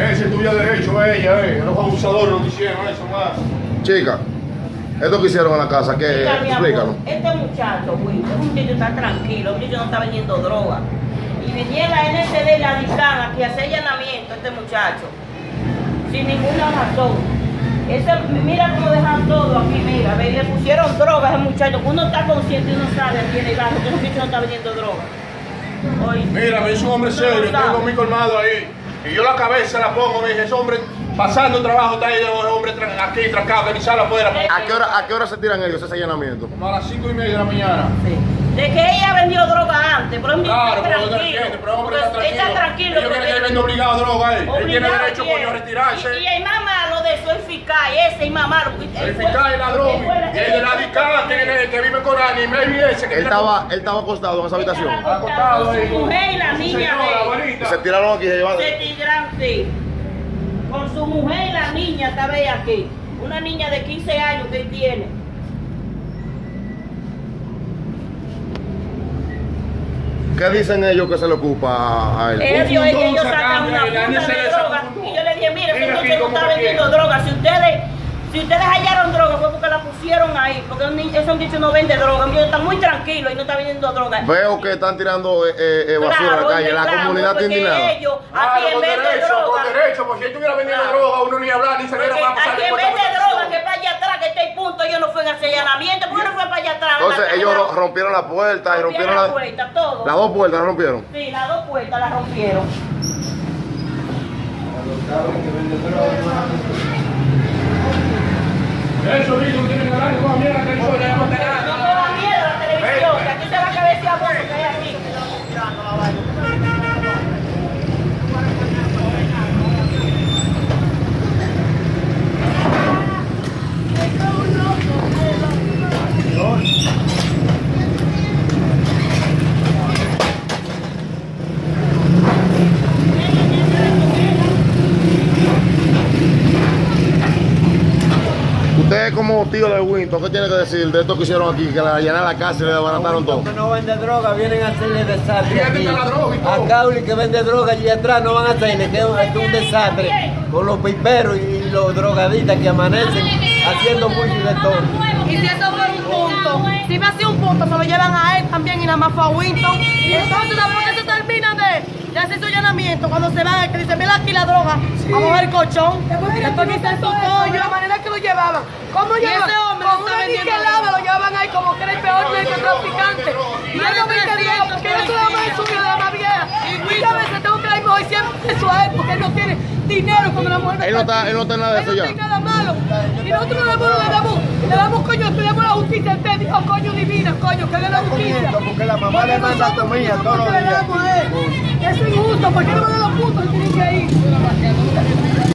Ese tuyo derecho, ella, los abusadores lo que hicieron, eso más. Chica, esto que hicieron en la casa, ¿qué? Explícanos. Este muchacho, güey, este muchacho está tranquilo, el muchacho no está vendiendo droga. Y venía la NCD y la DICAN aquí a hacer allanamiento, este muchacho, sin ninguna razón. Mira cómo dejan todo aquí, mira, ve, le pusieron droga a ese muchacho. Uno está consciente y uno sabe aquí en el barrio que ese muchacho no está vendiendo droga. Oye, mira, me hizo un hombre serio, tengo mi colmado ahí. Y yo la cabeza la pongo, me dije, ese hombre pasando trabajo está ahí, ese hombre aquí trancado, que ni sale afuera. ¿A qué hora se tiran ellos ese allanamiento? Como a las 5:30 de la mañana. Sí. De que ella vendió droga antes, pero él claro, está tranquilo. Pero hombre está tranquilo. Ellos quieren que él venda obligado droga, él tiene derecho coño a retirarse. Y el más malo de eso es FICAI, ese y más malo. El FICAI, el ladrón, y el de la DICAN que vive con Ani, ese que él estaba acostado en esa habitación. Acostado con su mujer y la niña de él. Y se tiraron aquí, se llevaron. Se tiraron, sí. Con su mujer y la niña estaba ella aquí. Una niña de 15 años que él tiene. ¿Qué dicen ellos que se le ocupa a él? Ellos sacan una funda de droga. Y yo le dije, mire, ese muchacho no está vendiendo droga. Si ustedes hallaron droga fue porque la pusieron ahí. Porque ese muchacho no vende droga. El está muy tranquilo y no está vendiendo droga. Veo que están tirando basura a la calle. La comunidad está indignada. Ellos, aquí en vez de droga. Por derecho, porque si él estuviera vendiendo droga, uno ni hablar, ni se viera más pasar. Aquí en vez de droga, que para allá atrás, que está el punto, ellos no fueron a hacer allanamiento. ¿Por qué no fue para allá atrás? Entonces ellos rompieron la puerta y rompieron la puerta, todo. Las dos puertas las rompieron. Sí, las dos puertas las rompieron. Eso mismo tiene que hablar con mierda que no le No me da miedo la televisión, que aquí se va a cabecear por lo que hay aquí. Usted como tío de Winton, ¿qué tiene que decir de esto que hicieron aquí? Que le allanaron la casa y le desbarataron todo. Que no vende droga, vienen a hacerle desastre aquí. A Cauli que vende droga allí atrás no van a hacerle, que es un desastre con los piperos y los drogadistas que amanecen haciendo mucho de todo. Y si eso fue un punto, si me hacía un punto, se lo llevan a él también y nada más fue a Winton. Entonces, después que se termina de hacer su allanamiento, cuando se van, que dice, mira aquí la droga, a mover el colchón, después que hice su pollo, la manera que lo llevaban. ¿Cómo llevaban? Ese hombre con una niquelada lo llevaban ahí como que era el peor narcotraficante. Y ellos me querían, porque yo soy la más suya de la más vieja. Y yo a veces tengo que darme hoy 100 pesos a él, porque él no tiene dinero cuando la mujer Él no está nada de eso ya. Él no tiene nada malo. Y nosotros le damos coño, estudiamos la justicia. Usted dijo, coño divina, coño, que haga la justicia. Porque la mamá le manda comida todos los días. Eso es injusto, ¿por qué no me dan los puntos? Tienen que ir.